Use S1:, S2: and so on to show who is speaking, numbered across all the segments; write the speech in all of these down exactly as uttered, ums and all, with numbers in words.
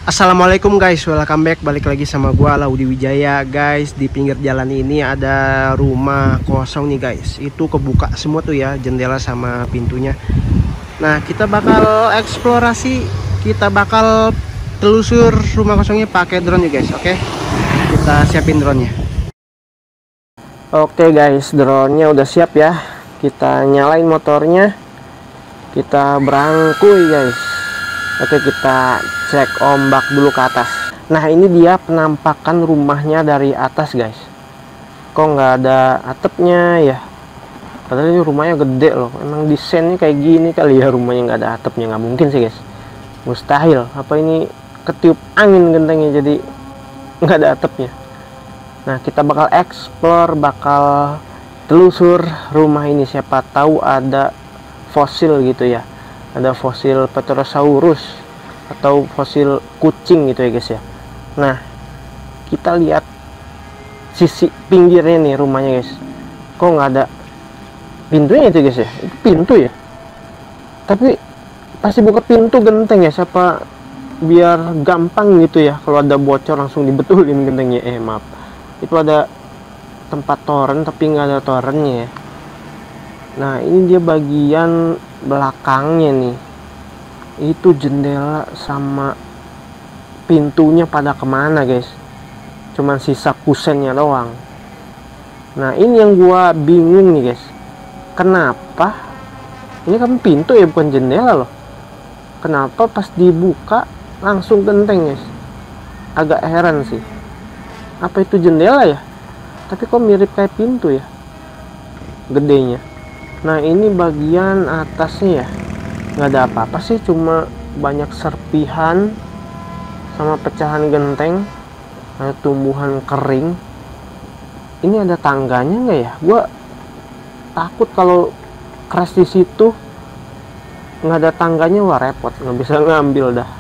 S1: Assalamualaikum guys, welcome back, balik lagi sama gua Laudi Wijaya. Guys, di pinggir jalan ini ada rumah kosong nih guys. Itu kebuka semua tuh ya, jendela sama pintunya. Nah, kita bakal eksplorasi, kita bakal telusur rumah kosongnya pakai drone ya guys. Oke, kita siapin drone-nya. Oke guys, drone-nya udah siap ya. Kita nyalain motornya, kita berangkuy guys. Oke, kita cek ombak dulu ke atas. Nah, ini dia penampakan rumahnya dari atas guys. Kok nggak ada atapnya ya? Padahal ini rumahnya gede loh. Emang desainnya kayak gini kali ya, rumahnya nggak ada atapnya. Nggak mungkin sih guys, mustahil. Apa ini ketiup angin gentengnya jadi nggak ada atapnya? Nah, kita bakal explore, bakal telusur rumah ini. Siapa tahu ada fosil gitu ya, ada fosil Petrosaurus atau fosil kucing gitu ya guys ya. Nah, kita lihat sisi pinggirnya nih rumahnya guys. Kok nggak ada pintunya itu guys ya? Itu pintu ya, tapi pasti buka pintu genteng ya. Siapa biar gampang gitu ya, kalau ada bocor langsung dibetulin gentengnya. Eh maaf, itu ada tempat toren tapi nggak ada torennya ya. Nah, ini dia bagian belakangnya nih. Itu jendela sama pintunya pada kemana guys? Cuman sisa kusennya doang. Nah, ini yang gua bingung nih guys. Kenapa ini kan pintu ya, bukan jendela loh. Kenapa pas dibuka langsung genteng guys? Agak heran sih. Apa itu jendela ya? Tapi kok mirip kayak pintu ya, gedenya. Nah, ini bagian atasnya ya, nggak ada apa-apa sih, cuma banyak serpihan sama pecahan genteng, ada tumbuhan kering. Ini ada tangganya nggak ya? Gua takut kalau crash di situ nggak ada tangganya, wah repot, nggak bisa ngambil dah,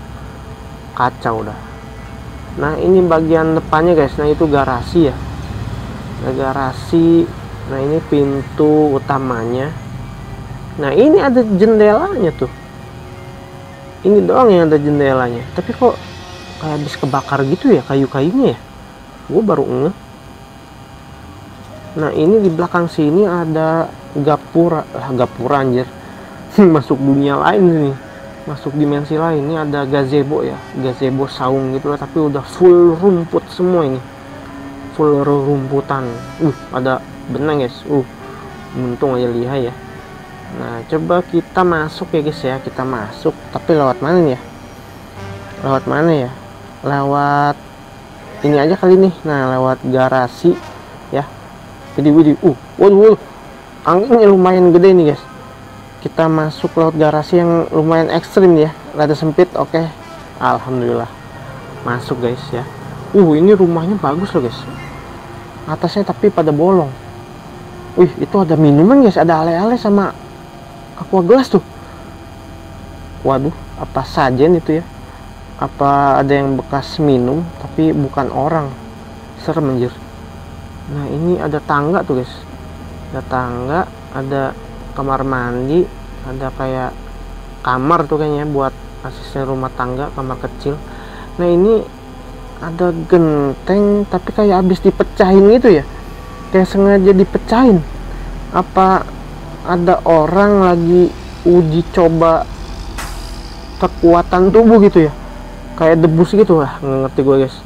S1: kacau dah. Nah, ini bagian depannya guys. Nah, itu garasi ya, ada garasi. Nah, ini pintu utamanya. Nah, ini ada jendelanya tuh. Ini doang yang ada jendelanya. Tapi kok kayak habis kebakar gitu ya kayu-kayunya ya. Gue baru ngeh. Nah, ini di belakang sini ada gapura. Lah, gapura anjir. Masuk dunia lain nih. Masuk dimensi lain. Ini ada gazebo ya. Gazebo saung gitu lah, tapi udah full rumput semua ini. Full rumputan. Uh, ada benang guys. Uh, untung aja lihai ya. Nah, coba kita masuk ya guys ya. Kita masuk, tapi lewat mana nih ya? Lewat mana ya? Lewat ini aja kali nih. Nah, lewat garasi ya. Jadi widih, uh, waduh, waduh. Anginnya lumayan gede nih guys. Kita masuk lewat garasi yang lumayan ekstrim ya. Rada sempit, oke. Alhamdulillah. Masuk guys ya. Uh, ini rumahnya bagus loh guys. Atasnya tapi pada bolong. Wih, itu ada minuman guys, ada ale-ale sama aqua gelas tuh. Waduh, apa sajen itu ya? Apa ada yang bekas minum tapi bukan orang? Serem anjir. Nah, ini ada tangga tuh guys. Ada tangga, ada kamar mandi, ada kayak kamar tuh kayaknya buat asisten rumah tangga, kamar kecil. Nah, ini ada genteng tapi kayak habis dipecahin gitu ya. Kayak sengaja dipecahin. Apa ada orang lagi uji coba kekuatan tubuh gitu ya, kayak debus gitu lah, nggak ngerti gue guys.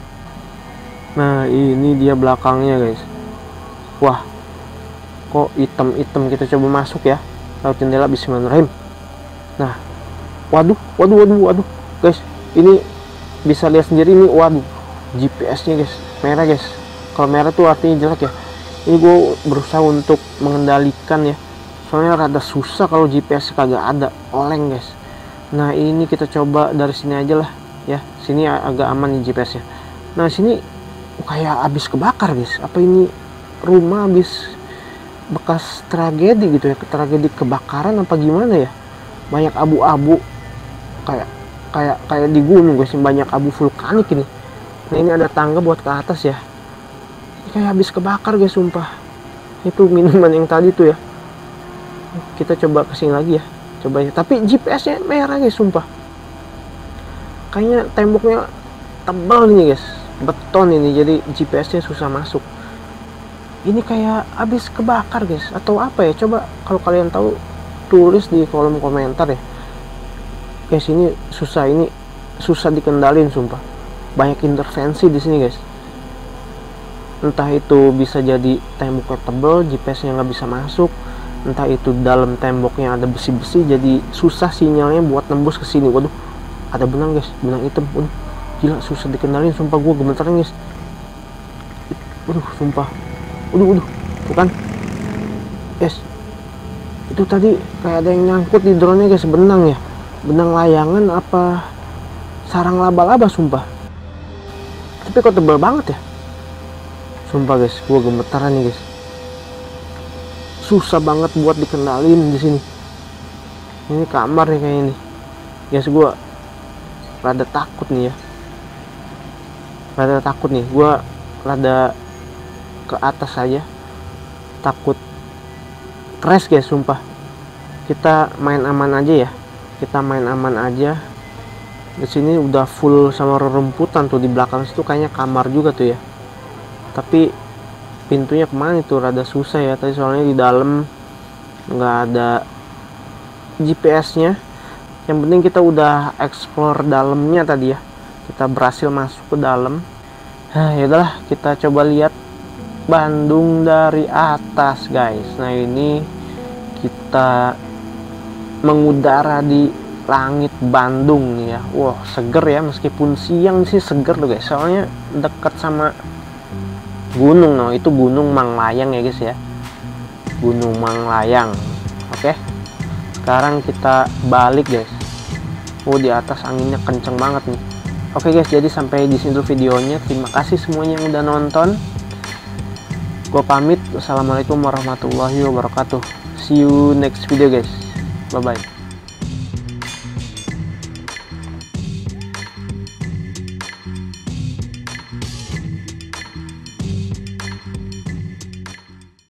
S1: Nah, ini dia belakangnya guys. Wah, kok hitam-hitam. Kita coba masuk ya lewat jendela. Bismillahirrahmanirrahim. Nah, waduh, waduh, waduh, waduh guys, ini bisa lihat sendiri nih. Waduh, G P S nya guys merah guys. Kalau merah tuh artinya jelek ya. Ini gue berusaha untuk mengendalikan ya, soalnya rada susah kalau G P S kagak ada, oleng guys. Nah, ini kita coba dari sini aja lah ya. Sini agak aman nih G P S nya. Nah, sini kayak habis kebakar guys. Apa ini rumah habis bekas tragedi gitu ya, tragedi kebakaran apa gimana ya? Banyak abu-abu, kayak kayak kayak di gunung guys, banyak abu vulkanik ini. Nah, ini ada tangga buat ke atas ya. Kayak habis kebakar guys, sumpah. Itu minuman yang tadi tuh ya. Kita coba kesini lagi ya, coba ya. Tapi G P S nya merah guys, sumpah. kayaknya temboknya tebal ini guys, beton ini, jadi G P S nya susah masuk. Ini kayak habis kebakar guys, atau apa ya, coba kalau kalian tahu tulis di kolom komentar ya guys. Ini susah, ini susah dikendalin sumpah, banyak intervensi di sini guys. Entah itu bisa jadi temboknya tebal, G P S nya nggak bisa masuk, entah itu dalam temboknya ada besi-besi jadi susah sinyalnya buat nembus ke sini. Waduh, ada benang guys, benang hitam. Waduh, gila susah dikendalin sumpah, gue gemetaran guys. Waduh sumpah, waduh waduh, tuh kan guys, itu tadi kayak ada yang nyangkut di drone nya guys, benang ya, benang layangan apa sarang laba-laba sumpah. Tapi kok tebal banget ya sumpah guys, gue gemetaran nih guys. Susah banget buat dikendalin di sini. Ini kamar nih kayaknya nih guys, gue rada takut nih ya, rada takut nih gue, rada ke atas aja takut crash guys sumpah. Kita main aman aja ya, kita main aman aja. Di sini udah full sama rerumputan tuh, di belakang situ kayaknya kamar juga tuh ya, tapi pintunya kemana itu rada susah ya tadi, soalnya di dalam nggak ada G P S nya. Yang penting kita udah explore dalamnya tadi ya, kita berhasil masuk ke dalam. Nah yaudahlah, kita coba lihat Bandung dari atas guys. Nah ini kita mengudara di langit Bandung nih ya. Wah seger ya, meskipun siang sih seger tuh guys, soalnya dekat sama gunung. No, itu Gunung Manglayang ya guys ya, Gunung Manglayang. Oke, sekarang kita balik guys. Oh di atas anginnya kenceng banget nih. Oke guys, jadi sampai di sini dulu videonya. Terima kasih semuanya yang udah nonton. Gue pamit. Wassalamualaikum warahmatullahi wabarakatuh. See you next video guys. Bye bye.